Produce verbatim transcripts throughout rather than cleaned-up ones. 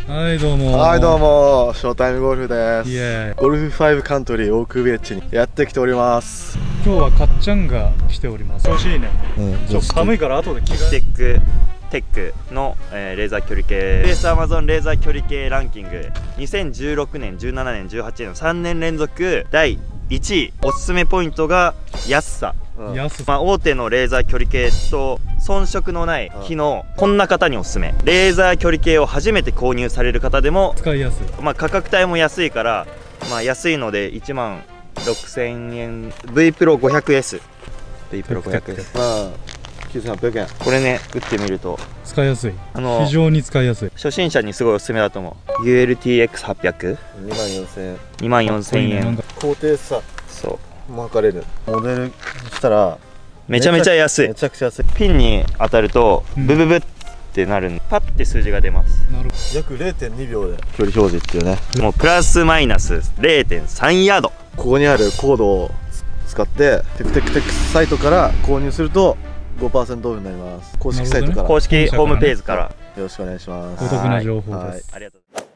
はいどうも。 はいどうも、ショータイムゴルフです。 イエーイ。 ゴルフファイブカントリーオークビレッジにやってきております。 今日はかっちゃんが来ております。調子いいね。うん、ちょっと寒いから後で着替え。 テックテックの、えー、レーザー距離計レースアマゾンレーザー距離計ランキングにせんじゅうろくねん、じゅうななねん、じゅうはちねんのさんねん連続だいいちい。おすすめポイントが安さ。 うん、安さ、 まあ、大手のレーザー距離計と遜色のない機能、こんな方におすすめ。レーザー距離計を初めて購入される方でも使いやすい、まあ、価格帯も安いから、まあ、安いのでいちまんろくせんえん V プロ ごひゃくエスV プロ ごひゃくエス、まあ、きゅうせんはっぴゃくえん。これね、打ってみると使いやすい。 あの非常に使いやすい。 初心者にすごいおすすめだと思う。 ユーエルティーエックスはっぴゃくにまんよんせんえん。 にまんよんせんえん。 高低差そうも測れる。モデルしたらめちゃめちゃ安い。 めちゃくちゃ安い。 ピンに当たるとブブブってなるんで、パッて数字が出ます。 なるほど。 約 れいてんにびょうで距離表示っていうね。 もうプラスマイナス れいてんさん ヤード。 ここにあるコードを使ってテクテクテクサイトから購入すると ごパーセント オフになります。公式サイトから、 公式ホームページからよろしくお願いします。 お得な情報はいです。 ありがとうございます。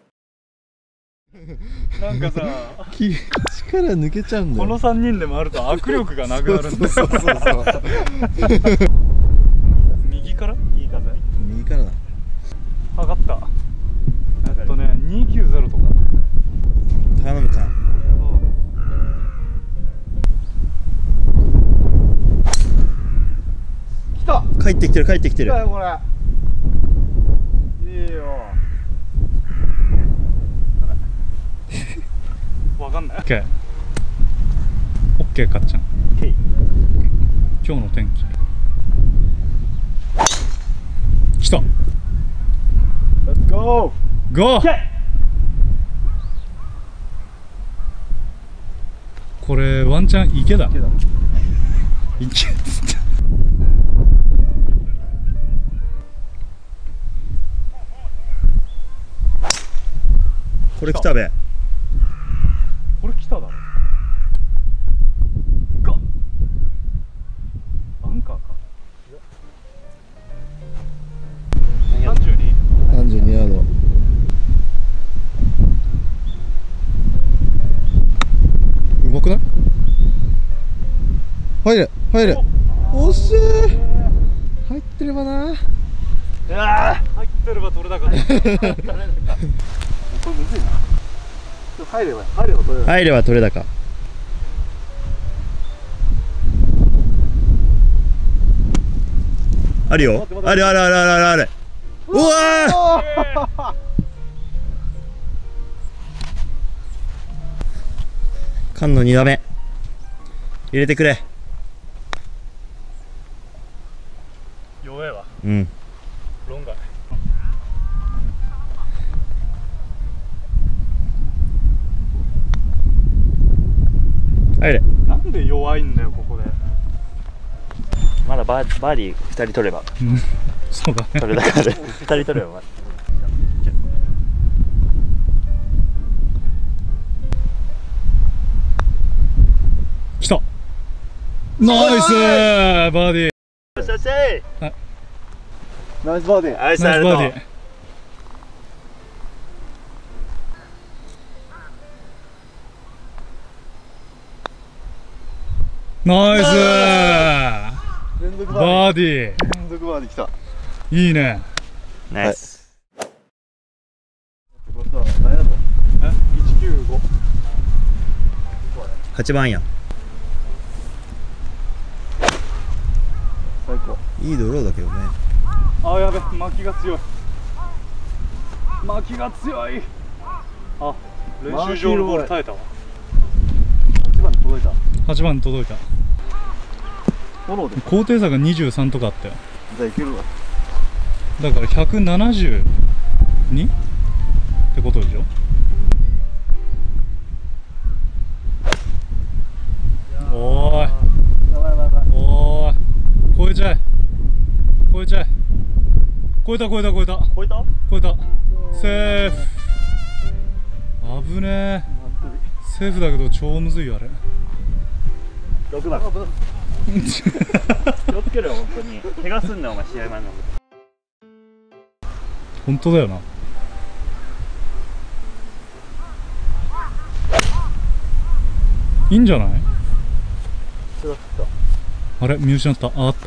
なんかさ、 力抜けちゃうんだよ。 このさんにんで回ると握力がなくなるんだよ。 そうそうそうそう右からいい風。 右からだ。 上がった。えっとね、にひゃくきゅうじゅうとか。 頼むか。来た。 帰ってきてる帰ってきてる。 来たよこれ。いいよ。 わかんない。オッケー。オッケーかっちゃん。今日の天気。来た。 レッツゴー。 ゴー。これワンチャン池だ。池だ。池っつって。 これ来たべ。 これ来ただろ。がバンカーか。さんじゅうに。 さんじゅうにヤード。うまくない？入れ入れ。惜しい。入ってればな。 うわー、 入ってれば取れなかった。 これむずいな。入れば入れば取れる。 入れば取れ高。あるよ。あるあるあるあるあるある。うわー。缶のに打目入れてくれ。 弱えわ。 うん。 論外。 入れ。 なんで弱いんだよここで。 まだバー、バーディーふたり取れば。 うん、そうだね。 取れ高でふたり取れば。 来た。ナイスーバーディー。 よしよし。 ナイスバーディー。 ナイスナイスバーディー。ナイスー連続バーディー。 連続バーディー来た。 いいね。 ナイス。 何やろ。 え、いちきゅうご。 はちばんやん。 最高。 いいドローだけどね。 あ、やべ、巻きが強い。巻きが強い。あ、練習場のボール耐えたわ。 はちばん届いた。 はちばん届いた。 フォローで。 高低差がにじゅうさんとかあったよ。 じゃあいけるわ。 だからひゃくななじゅうにってことでしょ。おーい。 やばいやばいやばい。 おーい。超えちゃえ。超えちゃえ。超えた超えた超えた。 超えた？ 超えた。セーフ。危ねえ。セーフだけど超むずいよあれ。 ろくばん。気をつけろよ本当に。怪我すんなよお前試合前の。 本当だよな。 いいんじゃない？ それは来あれ見失った。あ、あった。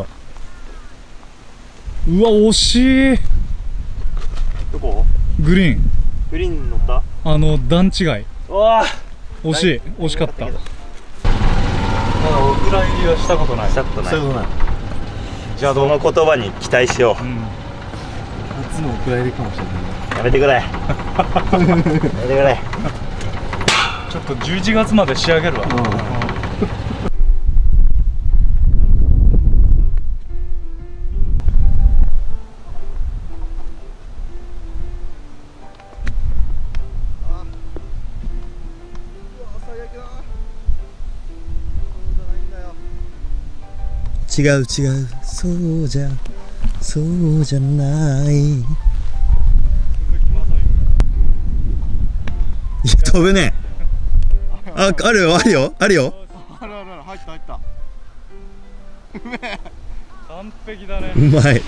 うわ惜しい。 どこ？ グリーン、 グリーン乗った？ あの段違い。 うわ惜しい、惜しかった。まだだお蔵入りはしたことない。 したことない。 そういうことない。 じゃあその言葉に期待しよう。 うん、 初のお蔵入りかもしれない。 やめてくれ。やめてくれ。 ちょっとじゅういちがつまで仕上げるわ。 違う違う、そうじゃそうじゃない。いや飛ぶね。あ、あるよあるよあるよ。あるあるある、入った入った。 完璧だね。 うまい。 そのうち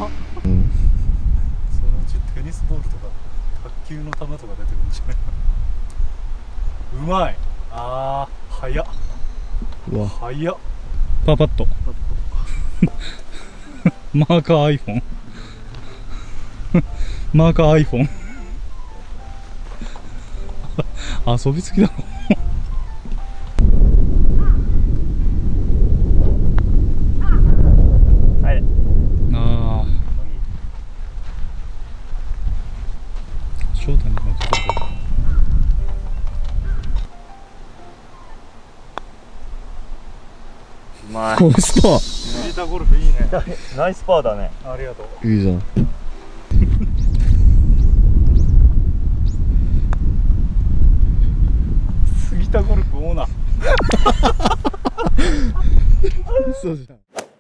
テニスボールとか卓球の球とか出てくるんじゃない？うまい。あー早っ。 うわ、 早っ。パパッとマーカー iPhone マーカー iPhone 遊びすぎだろ。 はい。 ああ翔太にもちょっうまい。 ナイスパー。 スリーターゴルフいいね。 ナイスパーだね。 ありがとう。 いいじゃん。 杉田ゴルフオーナーそうじゃん。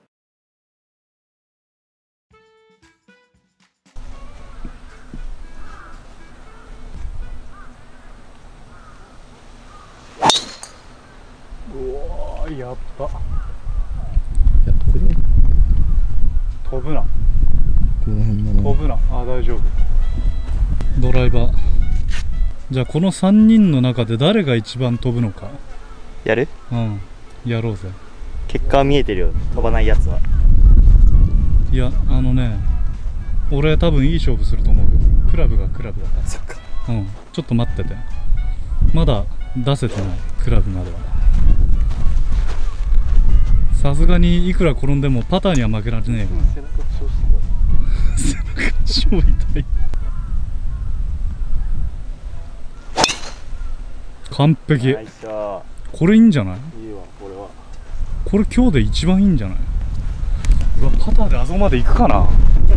うわーやった。 いや、これ飛ぶなこの辺だな。 飛ぶな。あ、大丈夫。ドライバー。じゃあこのさんにんの中で誰が一番飛ぶのか。 やる？ うん、やろうぜ。 結果は見えてるよ。飛ばないやつは。 いや、あのね、俺多分いい勝負すると思うよ。クラブがクラブだから。 そっか。 うん、ちょっと待ってて。まだ出せてない、クラブまでは。さすがにいくら転んでもパターには負けられねえよ。 背中負傷して背中超痛い。完璧。 ナイスショこれいいんじゃない？ た。いいわ、これは。 これ今日で一番いいんじゃない？うわ、パターであそこまで行くかな。こ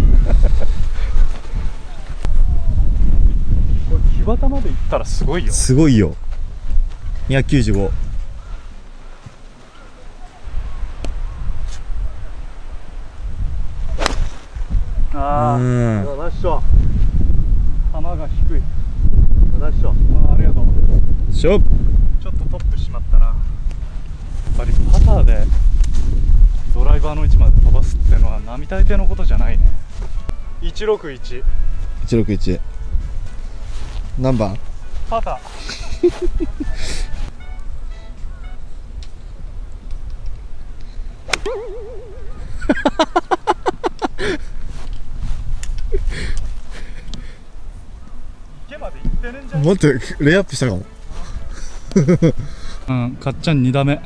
れ木端まで行ったらすごいよ。 すごいよ。にひゃくきゅうじゅうご。 ああ、 ん。 ナイスショ球が低い。 ットナイスショッあー、ありがとう。 しょ。 ちょっとトップしまったな。やっぱりパターでドライバーの位置まで飛ばすってのは並大抵のことじゃないね。いちろくいち。 いちろくいち。何番？ パター。池まで行ってねんじゃん。 待って、レイアップしたかも。 うん、かっちゃんに打目。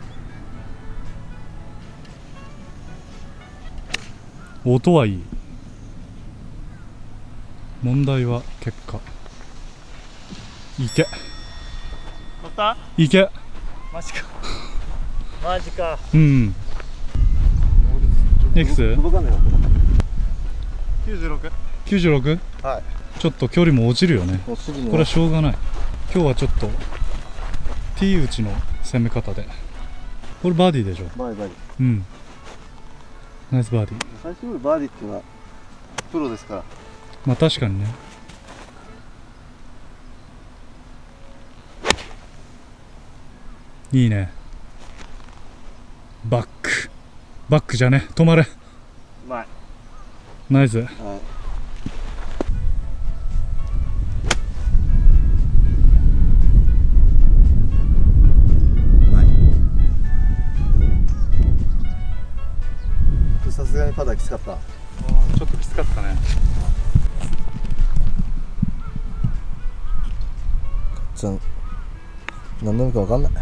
音はいい。問題は結果。いけ。 取った？ いけ。 マジか。マジか。 うん。いくつ？ 届かねえよ。 きゅうじゅうろく。きゅうじゅうろく？ はい。 ちょっと距離も落ちるよね。 もうすぐにこれはしょうがない。今日はちょっと T 打ちの攻め方で。これバーディーでしょ。 バーディーバーディー。 うん。ナイスバーディー。 最初よりバーディーっていうのはプロですから。 まあ確かにね。いいね。バック。バックじゃね。止まれ。 うまい。 ナイス。 はい。 パターきつかった。 あーちょっときつかったね。 じゃん何なのか分かんない。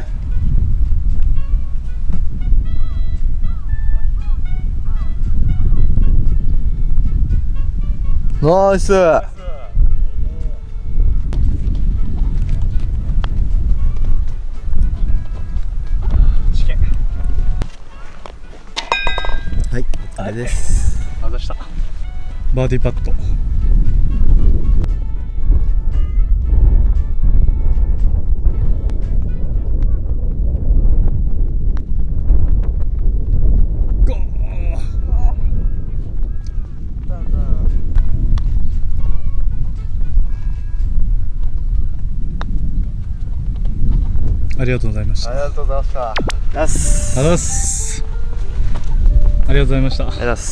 ナイス。はい、あれです。 あざした。バーディーパット。ゴー。ありがとうございました。 ありがとうございました。 ナスありがとうございます。ありがとうございました。 ありがとうございます。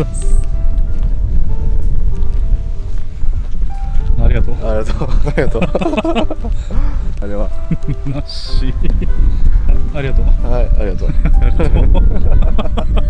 ありがとう。 ありがとう。ありがとう。あれは。 なし。ありがとう。 はい、ありがとう。 ありがとう。